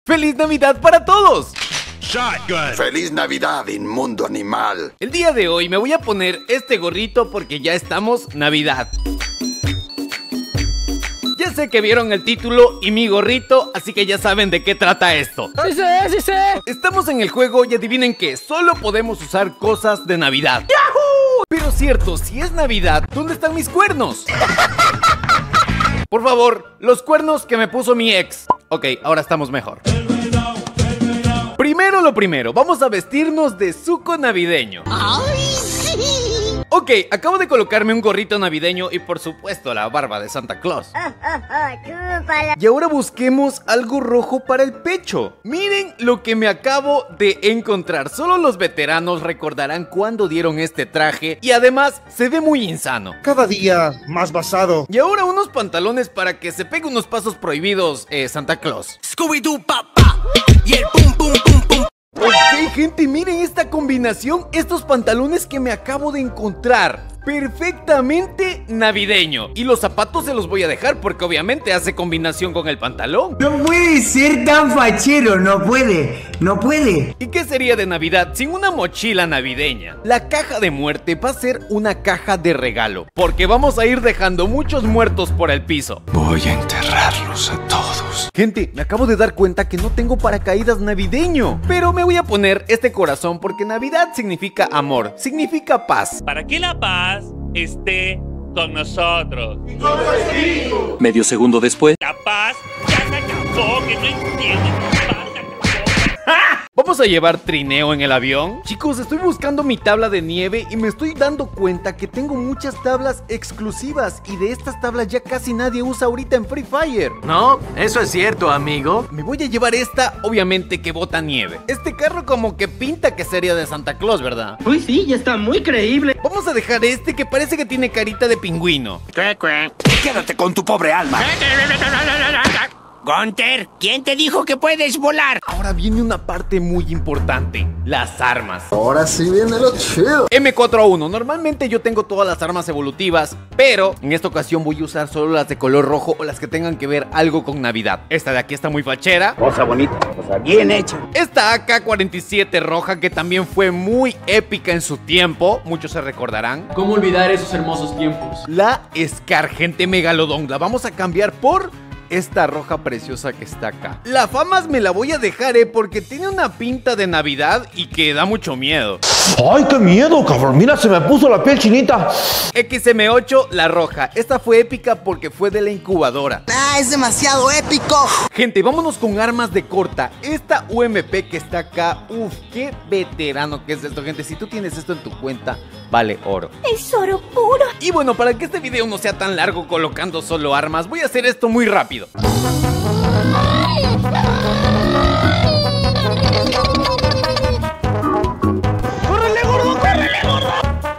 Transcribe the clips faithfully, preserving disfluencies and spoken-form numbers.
¡Feliz Navidad para todos! Shotgun. ¡Feliz Navidad, inmundo animal! El día de hoy me voy a poner este gorrito porque ya estamos Navidad. Ya sé que vieron el título y mi gorrito, así que ya saben de qué trata esto. ¡Sí sé, sí sé! Estamos en el juego y adivinen que solo podemos usar cosas de Navidad. ¡Yahoo! Pero cierto, si es Navidad, ¿dónde están mis cuernos? Por favor, los cuernos que me puso mi ex. Ok, ahora estamos mejor. Primero lo primero, vamos a vestirnos de zuco navideño. ¡Ay, sí! Ok, acabo de colocarme un gorrito navideño y por supuesto la barba de Santa Claus. Y ahora busquemos algo rojo para el pecho. Miren lo que me acabo de encontrar. Solo los veteranos recordarán cuándo dieron este traje y además se ve muy insano. Cada día más basado. Y ahora unos pantalones para que se pegue unos pasos prohibidos, eh, Santa Claus. Scooby-Doo, papá. Y el pum, pum, pum, pum. Ok, gente, miren esta combinación, estos pantalones que me acabo de encontrar. Perfectamente navideño. Y los zapatos se los voy a dejar porque obviamente hace combinación con el pantalón. No puede ser tan fachero, no puede, no puede. ¿Y qué sería de Navidad sin una mochila navideña? La caja de muerte va a ser una caja de regalo, porque vamos a ir dejando muchos muertos por el piso. Voy a enterrarlos a todos. Gente, me acabo de dar cuenta que no tengo paracaídas navideño, pero me voy a poner este corazón porque Navidad significa amor, significa paz. Para que la paz esté con nosotros. Medio segundo después. La paz ya se acabó, que no entiendes. La paz se acabó. ¿Vamos a llevar trineo en el avión? Chicos, estoy buscando mi tabla de nieve y me estoy dando cuenta que tengo muchas tablas exclusivas y de estas tablas ya casi nadie usa ahorita en Free Fire. No, eso es cierto, amigo. Me voy a llevar esta, obviamente que bota nieve. Este carro como que pinta que sería de Santa Claus, ¿verdad? Uy, sí, ya está muy creíble. Vamos a dejar este que parece que tiene carita de pingüino. Quédate con tu pobre alma. Gunter, ¿quién te dijo que puedes volar? Ahora viene una parte muy importante, las armas. Ahora sí viene lo chido. eme cuatro a uno, normalmente yo tengo todas las armas evolutivas, pero en esta ocasión voy a usar solo las de color rojo o las que tengan que ver algo con Navidad. Esta de aquí está muy fachera. Cosa bonita, cosa bien hecha. Esta A K cuarenta y siete roja que también fue muy épica en su tiempo, muchos se recordarán. ¿Cómo olvidar esos hermosos tiempos? La Scar, gente, Megalodón, la vamos a cambiar por esta roja preciosa que está acá. La Famas me la voy a dejar, eh, porque tiene una pinta de Navidad y que da mucho miedo. ¡Ay, qué miedo, cabrón! Mira, se me puso la piel chinita. equis eme ocho, la roja. Esta fue épica porque fue de la incubadora. ¡Ah, es demasiado épico! Gente, vámonos con armas de corta. Esta U M P que está acá, uff, qué veterano que es esto, gente. Si tú tienes esto en tu cuenta, vale oro. Es oro puro. Y bueno, para que este video no sea tan largo colocando solo armas, voy a hacer esto muy rápido. ¡Córrele, gordo! ¡Córrele, gordo!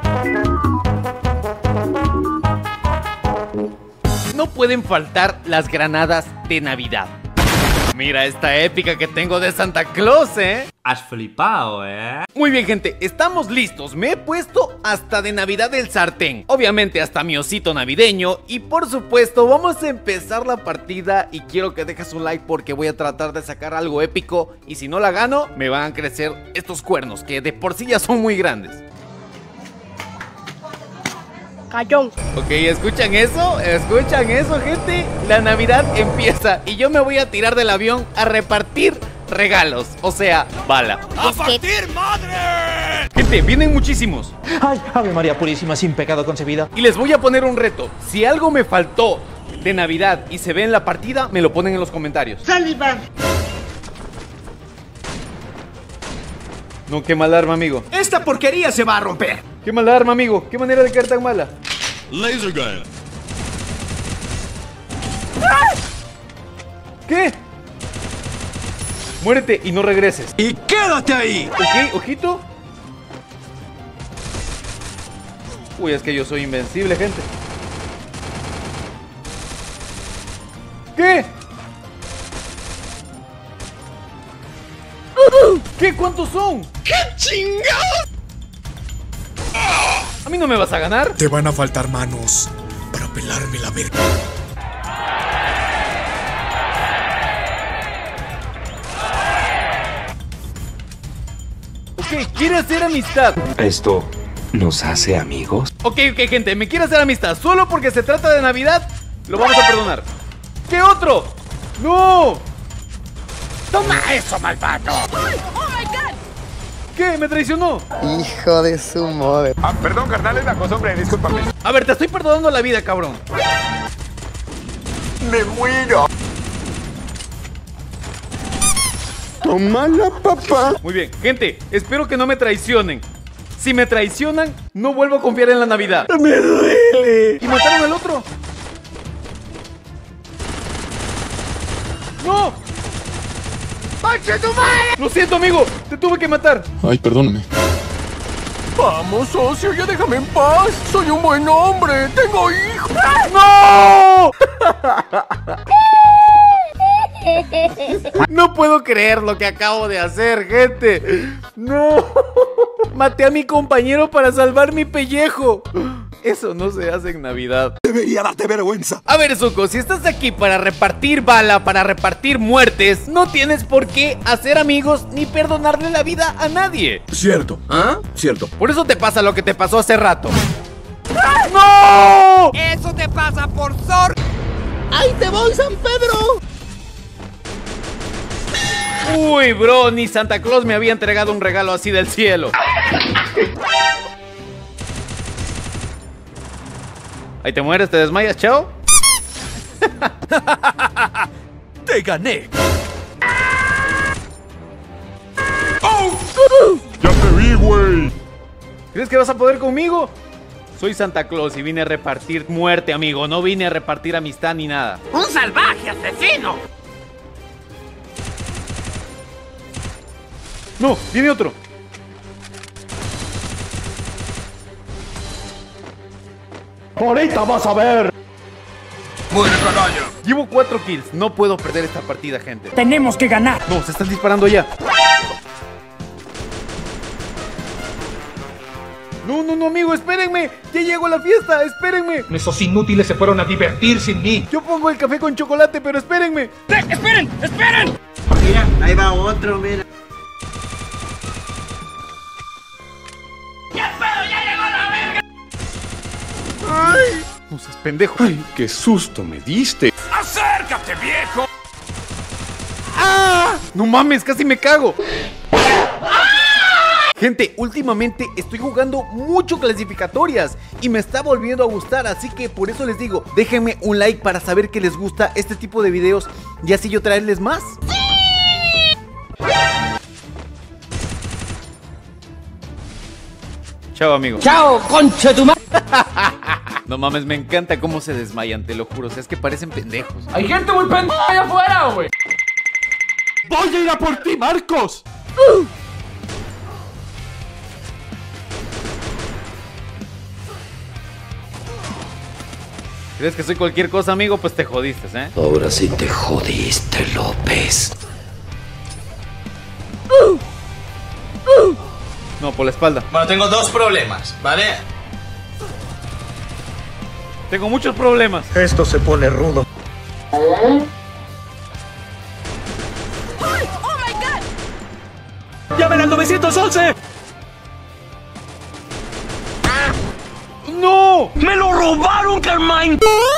No pueden faltar las granadas de Navidad. Mira esta épica que tengo de Santa Claus, ¿eh? Has flipado, ¿eh? Muy bien, gente, estamos listos. Me he puesto hasta de Navidad el sartén. Obviamente hasta mi osito navideño. Y por supuesto, vamos a empezar la partida. Y quiero que dejes un like porque voy a tratar de sacar algo épico. Y si no la gano, me van a crecer estos cuernos, que de por sí ya son muy grandes. Cayón. Ok, ¿escuchan eso? ¿Escuchan eso, gente? La Navidad empieza y yo me voy a tirar del avión a repartir regalos, o sea, bala. ¡A partir, madre! Gente, vienen muchísimos. ¡Ay, Ave María Purísima, sin pecado concebida! Y les voy a poner un reto. Si algo me faltó de Navidad y se ve en la partida, me lo ponen en los comentarios. ¡Saliva! No, qué mala arma, amigo. Esta porquería se va a romper. Qué mala arma, amigo. Qué manera de caer tan mala. Laser gun. ¿Qué? Muérete y no regreses. Y quédate ahí. Ok, ojito. Uy, es que yo soy invencible, gente. ¿Qué? ¿Qué? ¿Cuántos son? ¡Qué chingados! ¿A mí no me vas a ganar? Te van a faltar manos para pelarme la verga. ¿Qué? ¿Quiere hacer amistad? ¿Esto nos hace amigos? Ok, ok, gente, me quiere hacer amistad. Solo porque se trata de Navidad, lo vamos a perdonar. ¿Qué otro? ¡No! ¡Toma eso, malvado! ¿Qué? ¿Me traicionó? Hijo de su madre. Ah, perdón, carnal, es la cosa, hombre, discúlpame. A ver, te estoy perdonando la vida, cabrón. ¡Me muero! ¡Tómala, papá! Muy bien, gente, espero que no me traicionen. Si me traicionan, no vuelvo a confiar en la Navidad. ¡Me duele! ¿Y mataron al otro? ¡No! ¡Concha tu madre! Lo siento, amigo, te tuve que matar. Ay, perdóname. Vamos, socio, ya déjame en paz. Soy un buen hombre, tengo hijos. ¡No! No puedo creer lo que acabo de hacer, gente. No. Maté a mi compañero para salvar mi pellejo. Eso no se hace en Navidad. Debería darte vergüenza. A ver, Zuko, si estás aquí para repartir bala, para repartir muertes, no tienes por qué hacer amigos ni perdonarle la vida a nadie. Cierto. ¿Ah? Cierto. Por eso te pasa lo que te pasó hace rato. ¡No! Eso te pasa por sor... ¡Ahí te voy, San Pedro! Uy, bro, ni Santa Claus me había entregado un regalo así del cielo. Ahí te mueres, te desmayas, chao. ¡Te gané! ¡Oh! ¡Ya te vi, güey! ¿Crees que vas a poder conmigo? Soy Santa Claus y vine a repartir muerte, amigo. No vine a repartir amistad ni nada. ¡Un salvaje asesino! No, viene otro. Ahorita vas a ver. ¡Muere, canalla! Llevo cuatro kills. No puedo perder esta partida, gente. Tenemos que ganar. No, se están disparando ya. No, no, no, amigo, espérenme. Ya llego a la fiesta, espérenme. Esos inútiles se fueron a divertir sin mí. Yo pongo el café con chocolate, pero espérenme. ¡Eh, esperen! ¡Esperen! Mira, ahí va otro, mira. ¡Ay! No seas pendejo. ¡Ay, qué susto me diste! ¡Acércate, viejo! ¡Ah! No mames, casi me cago. Gente, últimamente estoy jugando mucho clasificatorias y me está volviendo a gustar, así que por eso les digo, déjenme un like para saber que les gusta este tipo de videos y así yo traerles más. Chao, amigo. ¡Chao, concha tu madre! No mames, me encanta cómo se desmayan, te lo juro, o sea, es que parecen pendejos. Hay gente muy pendeja allá afuera, güey. ¡Voy a ir a por ti, Marcos! Uh. ¿Crees que soy cualquier cosa, amigo? Pues te jodiste, ¿eh? Ahora sí te jodiste, López. Uh. Uh. No, por la espalda. Bueno, tengo dos problemas, ¿vale? Tengo muchos problemas. Esto se pone rudo. ¡Oh, my God! ¡Llamen al nueve once! ¡No! ¡Me lo robaron, Carmine!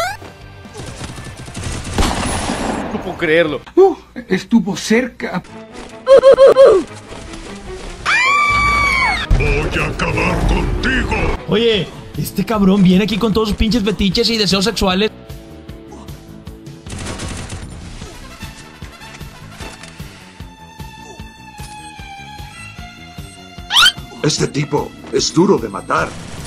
No puedo creerlo. Uh, estuvo cerca. ¡Voy a acabar contigo! Oye, este cabrón viene aquí con todos sus pinches fetiches y deseos sexuales. Este tipo es duro de matar.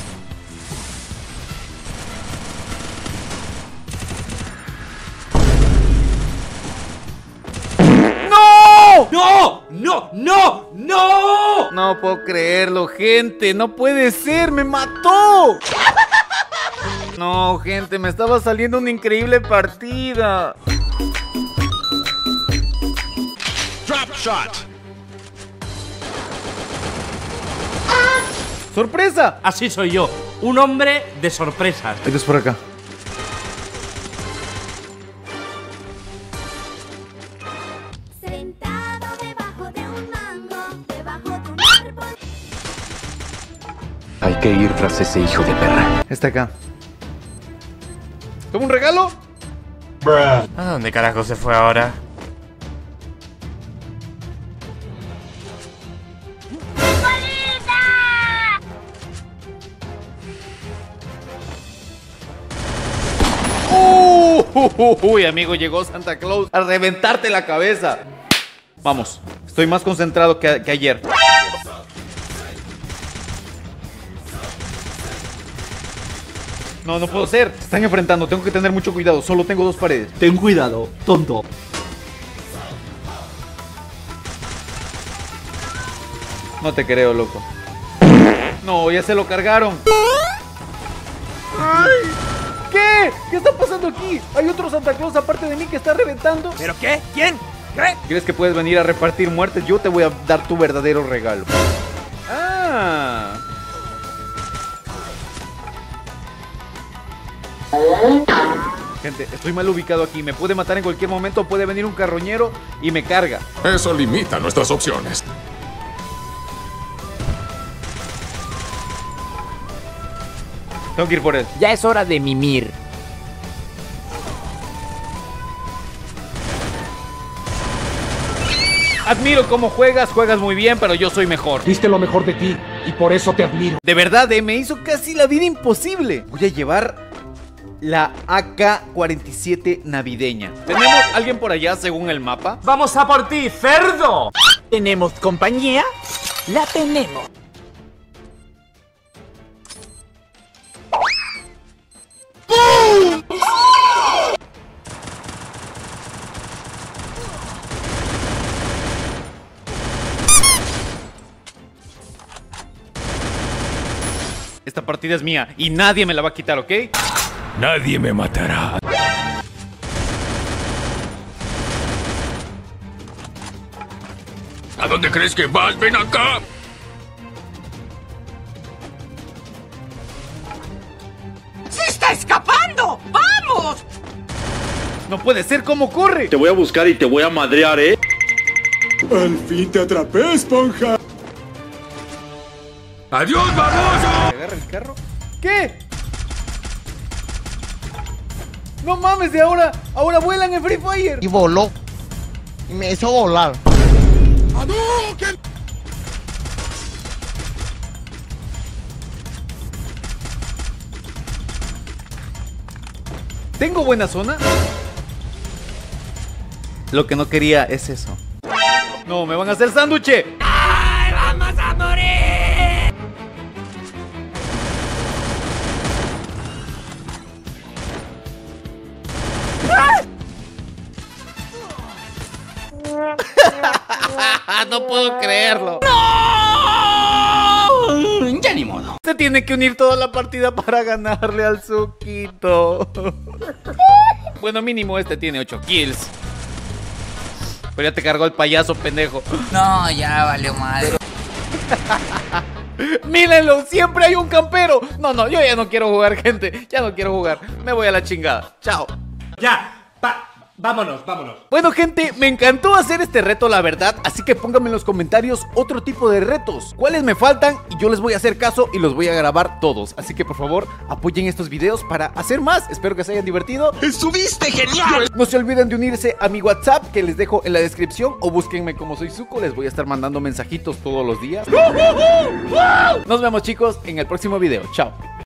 ¡No! ¡No! ¡No! ¡No! ¡No! No puedo creerlo, gente. No puede ser, me mató. No, gente, me estaba saliendo una increíble partida. Drop shot. ¡Sorpresa! Así soy yo, un hombre de sorpresas. Esto es por acá. Sentado debajo de un mango, debajo de un árbol. Hay que ir tras ese hijo de perra. Está acá. ¿Toma un regalo? ¿A dónde carajo se fue ahora? Uh, uy, amigo, llegó Santa Claus a reventarte la cabeza. Vamos, estoy más concentrado que, que ayer. No, no puedo ser. Se están enfrentando, tengo que tener mucho cuidado. Solo tengo dos paredes. Ten cuidado, tonto. No te creo, loco. No, ya se lo cargaron. ¡Ay! ¿Qué? ¿Qué está pasando aquí? ¿Hay otro Santa Claus aparte de mí que está reventando? ¿Pero qué? ¿Quién? ¿Qué? ¿Crees que puedes venir a repartir muertes? Yo te voy a dar tu verdadero regalo. Ah. Gente, estoy mal ubicado aquí. Me puede matar en cualquier momento. Puede venir un carroñero y me carga. Eso limita nuestras opciones. Tengo que ir por él. Ya es hora de mimir. Admiro cómo juegas, juegas muy bien, pero yo soy mejor. Diste lo mejor de ti y por eso te admiro. De verdad, eh, me hizo casi la vida imposible. Voy a llevar la A K cuarenta y siete navideña. ¿Tenemos alguien por allá según el mapa? ¡Vamos a por ti, cerdo! ¿Tenemos compañía? La tenemos. Esta partida es mía y nadie me la va a quitar, ¿ok? Nadie me matará. ¿A dónde crees que vas? ¡Ven acá! ¡Se está escapando! ¡Vamos! No puede ser, ¿cómo corre? Te voy a buscar y te voy a madrear, ¿eh? Al fin te atrapé, esponja. ¡Adiós, baboso! ¿Agarra el carro? ¿Qué? No mames, de ahora, ahora vuelan en Free Fire. Y voló. Y me hizo volar. ¡Hadouken! ¿Tengo buena zona? Lo que no quería es eso. No, me van a hacer sándwich. ¡Ay, vamos a morir! No puedo creerlo. ¡No! Ya ni modo. Se tiene que unir toda la partida para ganarle al Suquito. Bueno, mínimo este tiene ocho kills. Pero ya te cargó el payaso, pendejo. No, ya valió madre. Mírenlo, siempre hay un campero. No, no, yo ya no quiero jugar, gente. Ya no quiero jugar. Me voy a la chingada. Chao. Ya, va, vámonos, vámonos. Bueno, gente, me encantó hacer este reto, la verdad. Así que pónganme en los comentarios otro tipo de retos. ¿Cuáles me faltan? Y yo les voy a hacer caso y los voy a grabar todos. Así que por favor, apoyen estos videos para hacer más. Espero que se hayan divertido. ¡Estuviste genial! No se olviden de unirse a mi WhatsApp, que les dejo en la descripción. O búsquenme como soy Zuko. Les voy a estar mandando mensajitos todos los días. Nos vemos, chicos, en el próximo video. Chao.